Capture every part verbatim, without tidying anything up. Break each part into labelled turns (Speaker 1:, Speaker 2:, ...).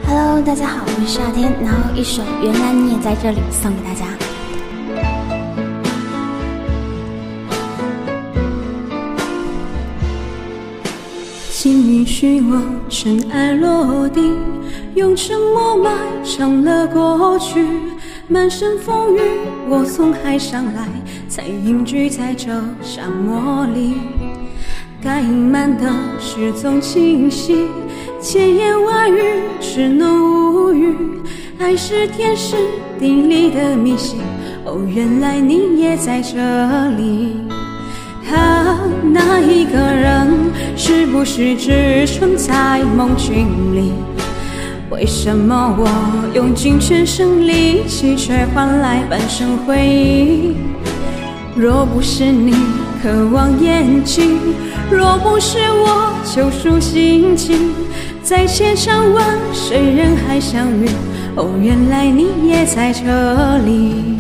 Speaker 1: Hello， 大家好，我是夏天，然后一首《原来你也在这里》送给大家。
Speaker 2: 请允许我尘埃落定，用沉默埋葬了过去。满身风雨，我从海上来，才隐居在这沙漠里。该隐瞒的事总清晰，千言万语只能无语。爱是天时地利的迷信，哦，原来你也在这里。啊，那一个人是不是只存在梦境里？为什么我用尽全身力气，却换来半生回忆？若不是你渴望眼睛，若不是我救赎心情，在千山万水人海相遇，哦，原来你也在这里。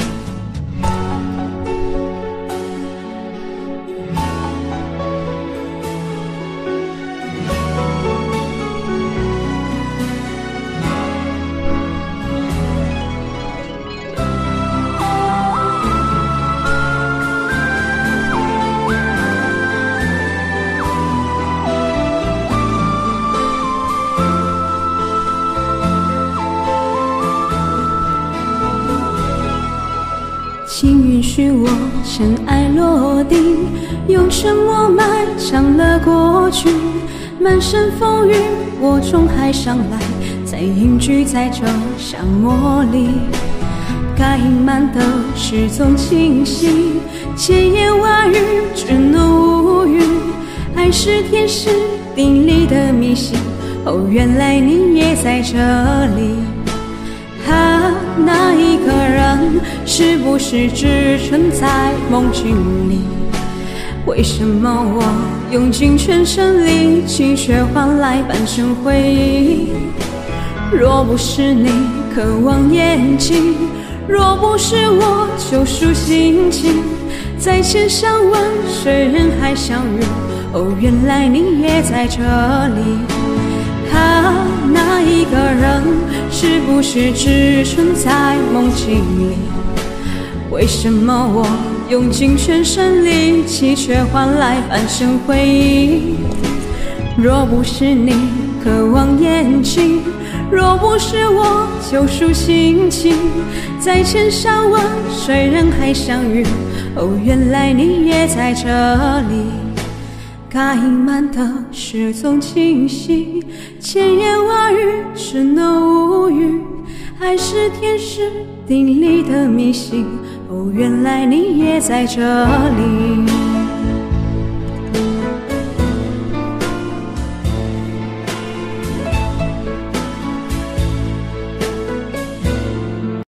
Speaker 2: 请允许我尘埃落定，用沉默埋葬了过去。满身风雨，我从海上来，才隐居在这沙漠里。该隐瞒的事总清晰，千言万语只能无语。爱是天时地利的迷信，哦，原来你也在这里。啊，那一个人是不是只存在梦境里？为什么我用尽全身力气，却换来半生回忆？若不是你渴望眼睛，若不是我救赎心情，在千山万水人海相遇，哦，原来你也在这里。啊，那一个人是不是只存在梦境里？为什么我用尽全身力气，却换来半生回忆？若不是你渴望眼睛，若不是我救赎心情，在千山万水人海相遇，哦，原来你也在这里。该隐瞒的事总清晰，千言万语只能无语。爱是天时地利的迷信，哦，原来你也在这里。